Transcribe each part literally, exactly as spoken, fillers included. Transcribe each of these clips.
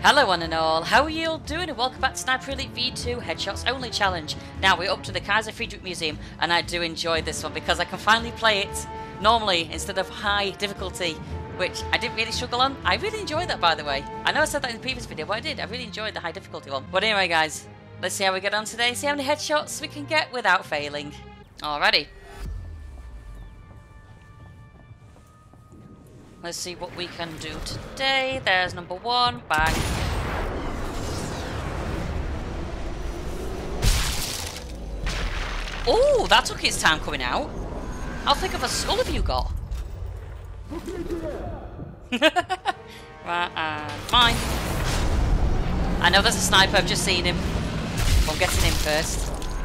Hello one and all, how are you all doing and welcome back to Sniper Elite V two Headshots Only Challenge. Now we're up to the Kaiser Friedrich Museum and I do enjoy this one because I can finally play it normally instead of high difficulty, which I didn't really struggle on. I really enjoyed that, by the way. I know I said that in the previous video, but I did. I really enjoyed the high difficulty one. But anyway guys, let's see how we get on today, see how many headshots we can get without failing. Alrighty. Let's see what we can do today. There's number one. Bang. Oh, that took its time coming out. How thick of a skull have you got? Right, and mine. I know there's a sniper, I've just seen him. I'm getting him first.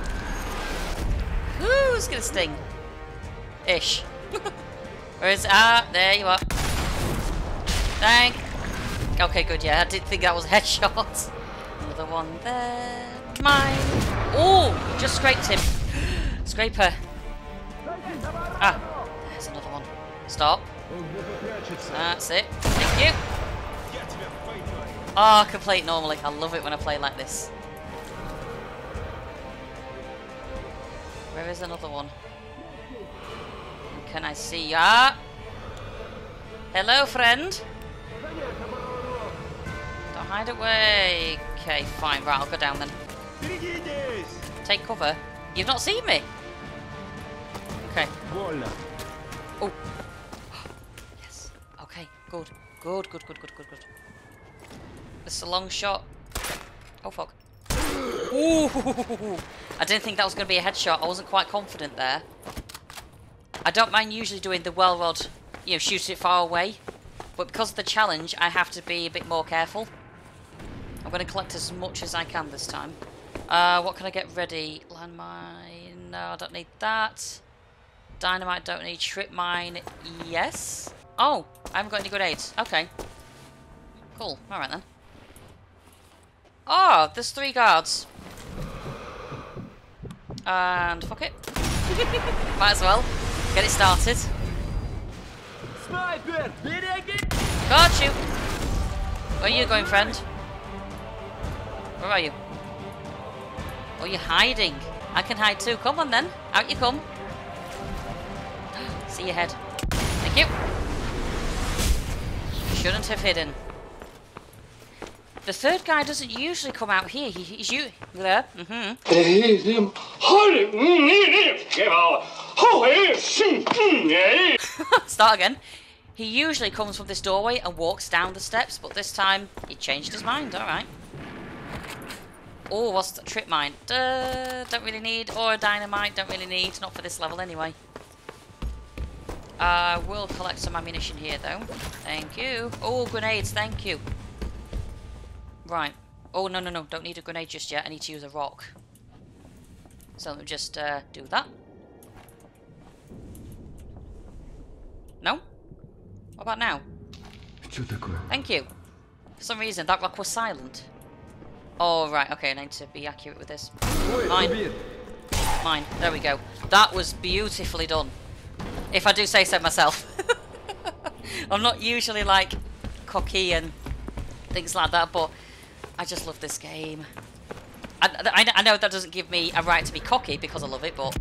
Who's gonna sting? Ish. Where is it? Ah, there you are. Thank. Okay, good, yeah. I did think that was a headshot. Another one there. Mine. Oh, just scraped him. Scraper. Ah, there's another one. Stop. That's it. Thank you. Oh, I can play it normally. I love it when I play like this. Where is another one? Can I see ya? Hello, friend. Don't hide away. Okay, fine. Right, I'll go down then. Take cover. You've not seen me. Okay. Oh. Yes. Okay. Good. Good. Good. Good. Good. Good. Good. This is a long shot. Oh fuck. Ooh. I didn't think that was going to be a headshot. I wasn't quite confident there. I don't mind usually doing the well rod, you know, shoot it far away. But because of the challenge, I have to be a bit more careful. I'm going to collect as much as I can this time. Uh, what can I get ready? Landmine, no, I don't need that. Dynamite, don't need. Trip mine, yes. Oh, I haven't got any grenades. Okay. Cool, alright then. Oh, there's three guards. And fuck it. Might as well. Get it started. Sniper! Got you! Where are you going, friend? Where are you? Oh, you're hiding. I can hide too. Come on then. Out you come. See your head. Thank you. Shouldn't have hidden. The third guy doesn't usually come out here. He, he's you there. Mm-hmm. Start again. He usually comes from this doorway and walks down the steps, but this time he changed his mind. All right. Oh, what's the trip mine? Duh, don't really need. Or a dynamite. Don't really need. Not for this level anyway. I uh, will collect some ammunition here though. Thank you. Oh, grenades. Thank you. Right. Oh, no, no, no. Don't need a grenade just yet. I need to use a rock. So let me just uh, do that. No? What about now? Thank you. For some reason, that rock was silent. Oh, right. Okay, I need to be accurate with this. Mine. Mine. There we go. That was beautifully done. If I do say so myself. I'm not usually, like, cocky and things like that, but I just love this game. I, I, I know that doesn't give me a right to be cocky because I love it, but...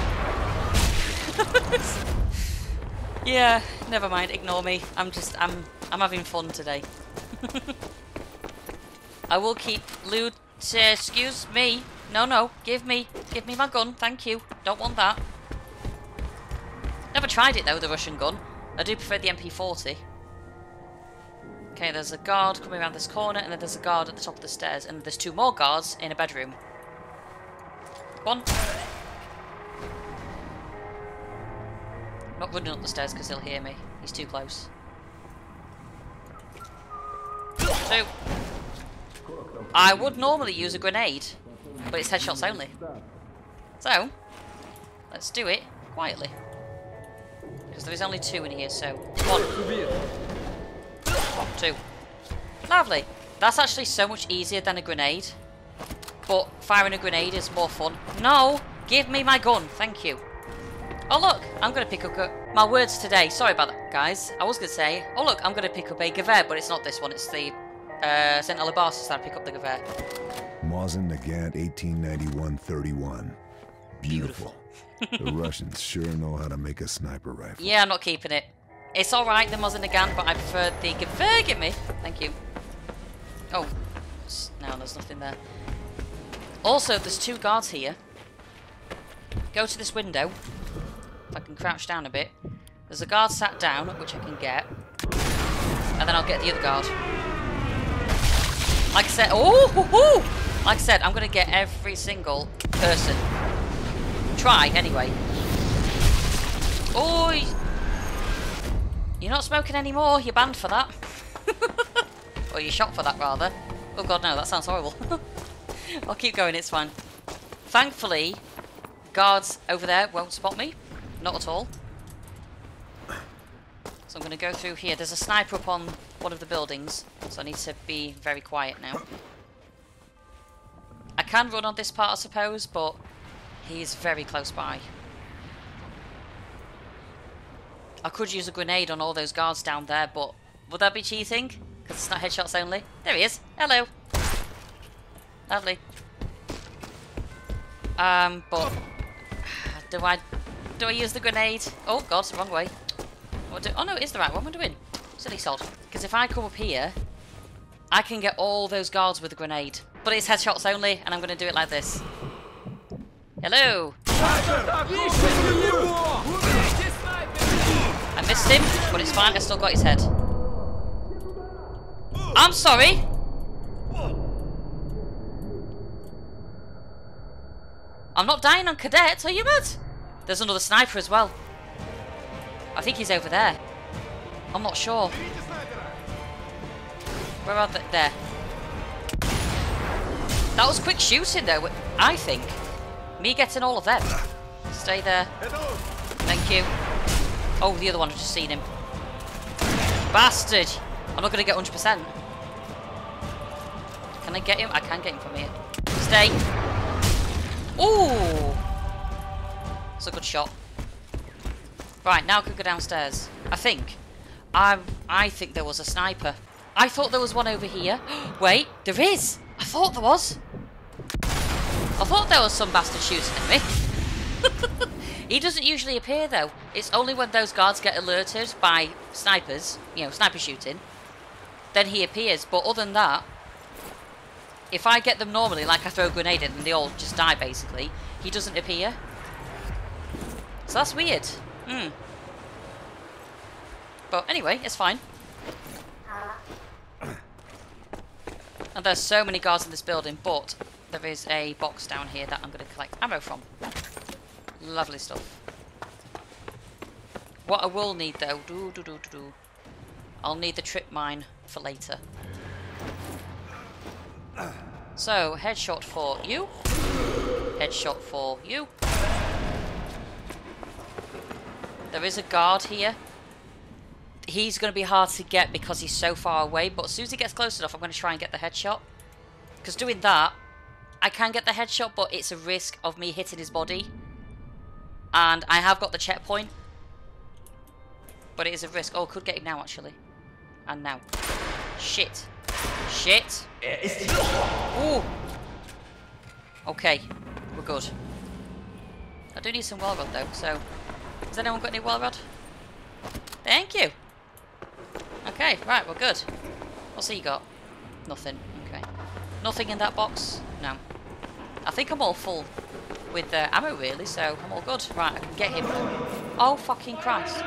yeah, never mind. Ignore me. I'm just... I'm, I'm having fun today. I will keep loot... Uh, excuse me. No, no. Give me... Give me my gun. Thank you. Don't want that. Never tried it, though, the Russian gun. I do prefer the M P forty. Okay, there's a guard coming around this corner, and then there's a guard at the top of the stairs, and there's two more guards in a bedroom. One. I'm not running up the stairs because he'll hear me. He's too close. Two. I would normally use a grenade, but it's headshots only. So, let's do it quietly. Because there is only two in here, so... One. Two. Lovely. That's actually so much easier than a grenade. But firing a grenade is more fun. No! Give me my gun. Thank you. Oh look, I'm going to pick up a... My words today, sorry about that guys. I was going to say, oh look, I'm going to pick up a Gewehr, but it's not this one, it's the uh, Saint Alabaster to pick up the Gewehr. Mosin Nagant, eighteen ninety-one thirty-one. Beautiful. The Russians sure know how to make a sniper rifle. Yeah, I'm not keeping it. It's alright, the Mosin Nagant, but I prefer the Gewehr. Give me. Thank you. Oh. No, there's nothing there. Also, there's two guards here. Go to this window. If I can crouch down a bit. There's a guard sat down, which I can get. And then I'll get the other guard. Like I said, oh, hoo, hoo. Like I said, I'm going to get every single person. Try, anyway. Oh, you're not smoking anymore. You're banned for that. Or you're shot for that, rather. Oh god, no, that sounds horrible. I'll keep going, it's fine. Thankfully, guards over there won't spot me. Not at all. So I'm going to go through here. There's a sniper up on one of the buildings, so I need to be very quiet now. I can run on this part, I suppose, but he's very close by. I could use a grenade on all those guards down there, but would that be cheating? Because it's not headshots only. There he is. Hello. Lovely. Um, but do I do I use the grenade? Oh god, it's the wrong way. What do, oh no, it is the right one. What am I doing? Silly sod. Because if I come up here, I can get all those guards with a grenade. But it's headshots only, and I'm going to do it like this. Hello. I missed him, but it's fine. I still got his head. I'm sorry. I'm not dying on Cadet, are you mad? There's another sniper as well. I think he's over there. I'm not sure. Where are they? There. That was quick shooting though, I think. Me getting all of them. Stay there. Thank you. Oh, the other one, I've just seen him. Bastard! I'm not going to get one hundred percent. Can I get him? I can get him from here. Stay. Ooh! It's a good shot. Right, now I could go downstairs. I think. I, I think there was a sniper. I thought there was one over here. Wait, there is! I thought there was. I thought there was some bastard shooting at me. He doesn't usually appear though. It's only when those guards get alerted by snipers, you know, sniper shooting, then he appears. But other than that, if I get them normally, like I throw a grenade in and they all just die basically, he doesn't appear. So that's weird. Hmm. But anyway, it's fine. And there's so many guards in this building, but there is a box down here that I'm going to collect ammo from. Lovely stuff. What I will need though, doo, doo, doo, doo, doo, I'll need the trip mine for later. So, headshot for you. Headshot for you. There is a guard here. He's going to be hard to get because he's so far away, but as soon as he gets close enough, I'm going to try and get the headshot. Because doing that, I can get the headshot, but it's a risk of me hitting his body. And I have got the checkpoint. But it is a risk. Oh, I could get him now, actually. And now. Shit. Shit. Ooh. Okay. We're good. I do need some well rod, though, so... Has anyone got any well rod? Thank you. Okay, right, we're good. What's he got? Nothing. Okay. Nothing in that box? No. I think I'm all full with uh, ammo, really, so I'm all good. Right, I can get him. Oh, fucking Christ.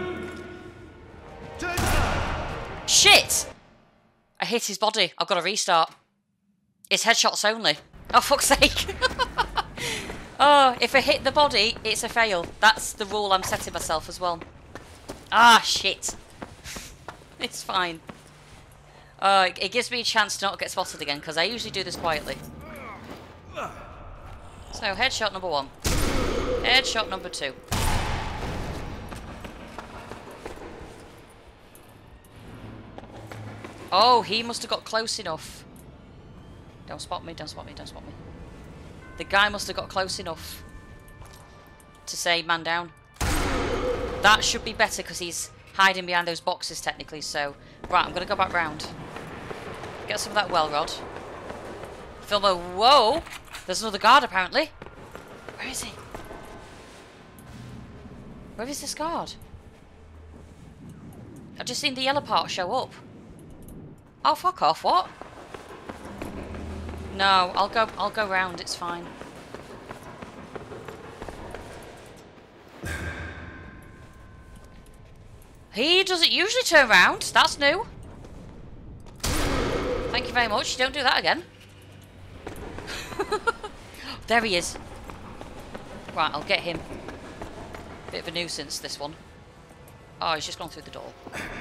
Shit! I hit his body. I've got to restart. It's headshots only. Oh, fuck's sake. Oh, if I hit the body, it's a fail. That's the rule I'm setting myself as well. Ah, shit. It's fine. Uh, it gives me a chance to not get spotted again, because I usually do this quietly. So, headshot number one. Headshot number two. Oh, he must have got close enough. Don't spot me, don't spot me, don't spot me. The guy must have got close enough to say man down. That should be better because he's hiding behind those boxes technically, so... Right, I'm going to go back round. Get some of that well rod. Filmo, whoa! There's another guard apparently. Where is he? Where is this guard? I've just seen the yellow part show up. Oh, fuck off, what? No, I'll go I'll go round, it's fine. He doesn't usually turn round, that's new. Thank you very much, you don't do that again. There he is. Right, I'll get him. Bit of a nuisance, this one. Oh, he's just gone through the door.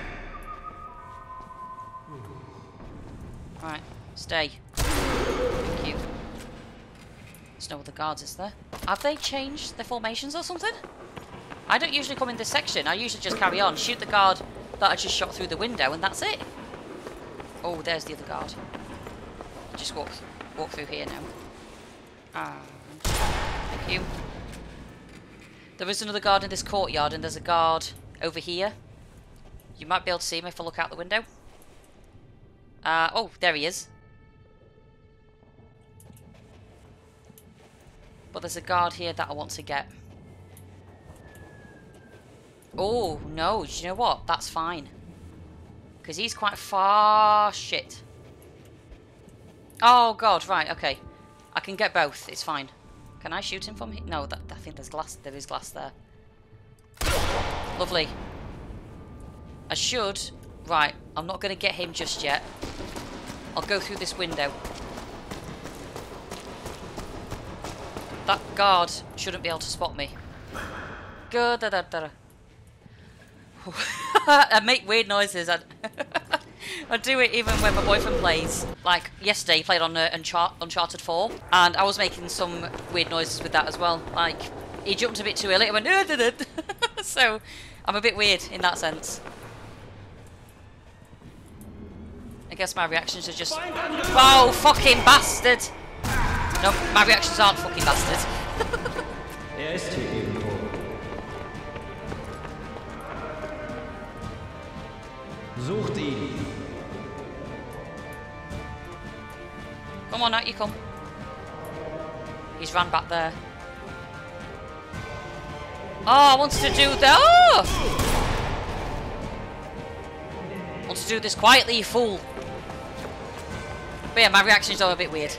Right, stay. Thank you. There's no other guards, is there? Have they changed their formations or something? I don't usually come in this section. I usually just carry on, shoot the guard that I just shot through the window, and that's it. Oh, there's the other guard. Just walk, walk through here now. And thank you. There is another guard in this courtyard, and there's a guard over here. You might be able to see him if I look out the window. Uh, oh, there he is. But there's a guard here that I want to get. Oh, no, do you know what? That's fine. Because he's quite far shit. Oh, God, right, okay. I can get both, it's fine. Can I shoot him from here? No, that, I think there's glass. There is glass there. Lovely. I should... Right, I'm not going to get him just yet. I'll go through this window. That guard shouldn't be able to spot me. Go da da da. I make weird noises. I, I do it even when my boyfriend plays. Like yesterday, he played on uh, Unchart Uncharted four, and I was making some weird noises with that as well. Like he jumped a bit too early. I went, da, da, da. So I'm a bit weird in that sense. I guess my reactions are just, oh, fucking bastard! No, my reactions aren't fucking bastard. Er ist hier irgendwo. Sucht ihn. Come on, out you come. He's ran back there. Oh, I wanted to do that. Oh! I want to do this quietly, you fool. But yeah, my reactions are a bit weird.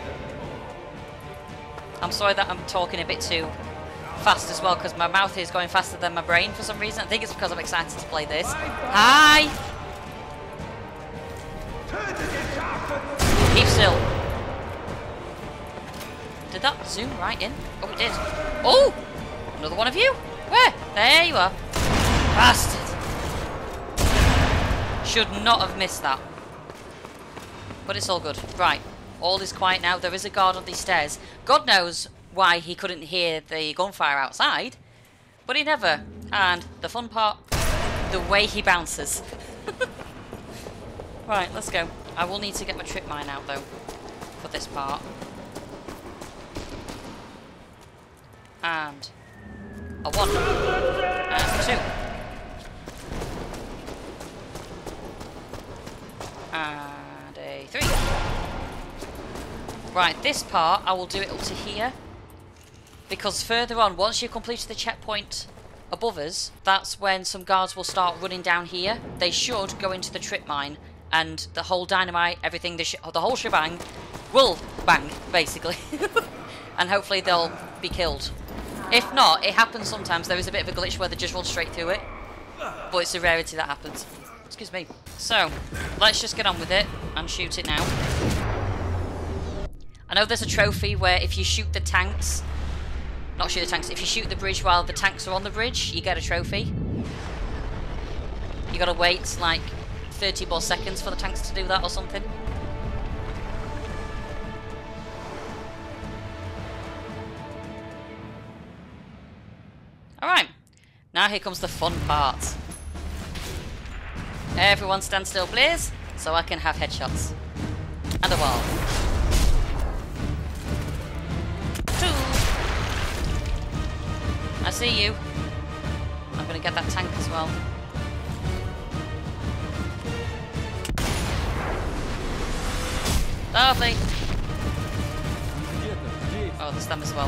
I'm sorry that I'm talking a bit too fast as well, because my mouth is going faster than my brain for some reason. I think it's because I'm excited to play this. Hi! Keep still. Did that zoom right in? Oh, it did. Oh! Another one of you? Where? There you are. Bastard. Should not have missed that. But it's all good. Right. All is quiet now. There is a guard on these stairs. God knows why he couldn't hear the gunfire outside. But he never. And the fun part, the way he bounces. Right, let's go. I will need to get my trip mine out though. For this part. And a one. And two. And a three. Right, this part, I will do it up to here. Because further on, once you've completed the checkpoint above us, that's when some guards will start running down here. They should go into the trip mine, and the whole dynamite, everything, the, sh the whole shebang will bang, basically. And hopefully they'll be killed. If not, it happens sometimes. There is a bit of a glitch where they just run straight through it. But it's a rarity that happens. Excuse me. So, let's just get on with it and shoot it now. I know there's a trophy where if you shoot the tanks, not shoot the tanks, if you shoot the bridge while the tanks are on the bridge, you get a trophy. You gotta wait like thirty more seconds for the tanks to do that or something. Alright, now here comes the fun part. Everyone stand still please, so I can have headshots. And a wall. I see you. I'm gonna get that tank as well. Lovely. Oh, there's them as well.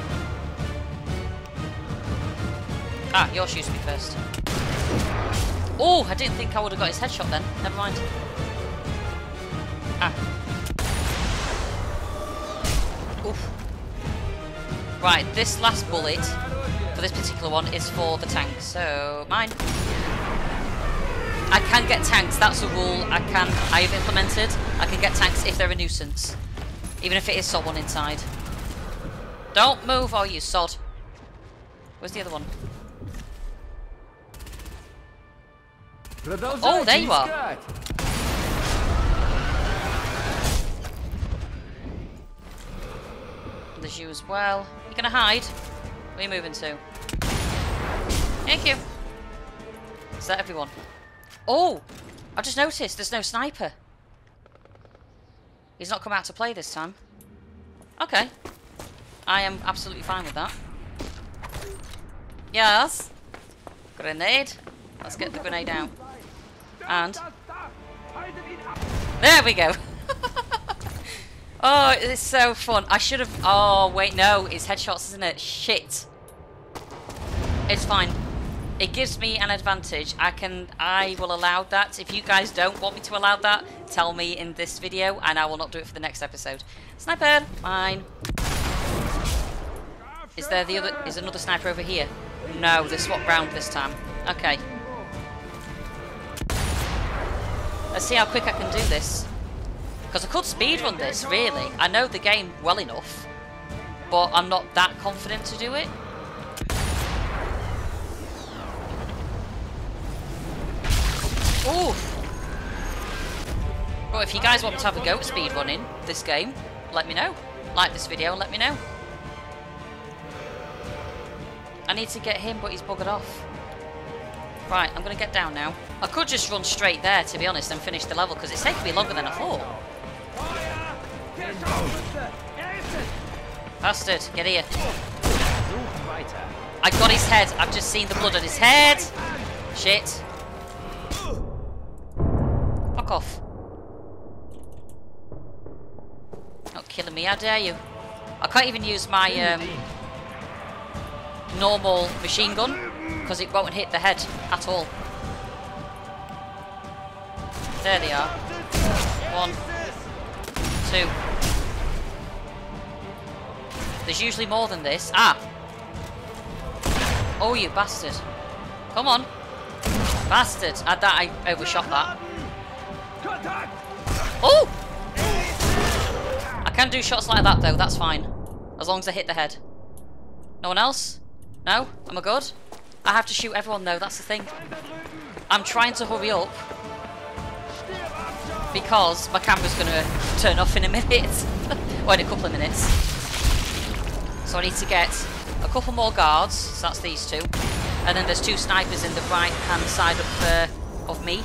Ah, you're shooting me first. Oh, I didn't think I would have got his headshot then. Never mind. Ah. Oof. Right, this last bullet for this particular one is for the tank, so mine. I can get tanks, that's a rule I can I have implemented. I can get tanks if they're a nuisance. Even if it is someone inside. Don't move, oh you sod. Where's the other one? Oh, there you are. There's you as well. You gonna hide? Where are you moving to? Thank you. Is that everyone? Oh! I just noticed there's no sniper. He's not come out to play this time. Okay. I am absolutely fine with that. Yes. Grenade. Let's get the grenade out. And there we go. Oh, it's so fun. I should have. Oh wait, no, it's headshots, isn't it? Shit. It's fine. It gives me an advantage. I can. I will allow that. If you guys don't want me to allow that, tell me in this video, and I will not do it for the next episode. Sniper, fine. Is there the other? Is another sniper over here? No, they swapped round this time. Okay. Let's see how quick I can do this. Because I could speedrun this, really. I know the game well enough, but I'm not that confident to do it. Oof. But if you guys want me to have a go at speedrunning this game, let me know. Like this video and let me know. I need to get him, but he's buggered off. Right, I'm going to get down now. I could just run straight there, to be honest, and finish the level, because it's taken me longer than I thought. Bastard, get here. I got his head. I've just seen the blood on his head. Shit. Fuck off. Not killing me, how dare you. I can't even use my um, normal machine gun, because it won't hit the head at all. There they are. One. Two. There's usually more than this. Ah! Oh, you bastard. Come on. Bastard. I, that, I overshot that. Oh! I can do shots like that, though. That's fine. As long as I hit the head. No one else? No? Am I good? I have to shoot everyone, though. That's the thing. I'm trying to hurry up, because my camera's going to turn off in a minute. Or in a couple of minutes. So I need to get a couple more guards. So that's these two. And then there's two snipers in the right hand side of, uh, of me.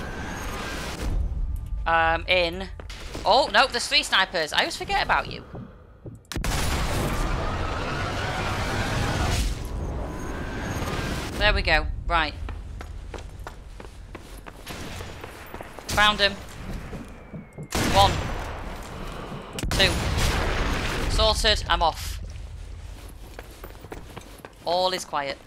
Um, in... Oh, no, there's three snipers. I always forget about you. There we go. Right. Found him. One. Two. Sorted. I'm off. All is quiet.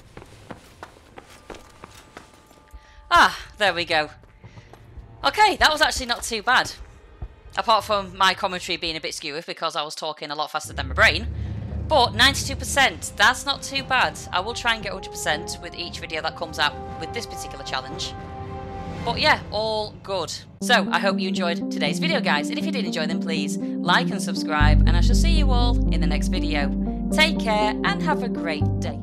Ah, there we go. Okay, that was actually not too bad. Apart from my commentary being a bit skewy because I was talking a lot faster than my brain. But ninety-two percent, that's not too bad. I will try and get one hundred percent with each video that comes out with this particular challenge. But yeah, all good. So, I hope you enjoyed today's video, guys. And if you did enjoy, then please like and subscribe. And I shall see you all in the next video. Take care and have a great day.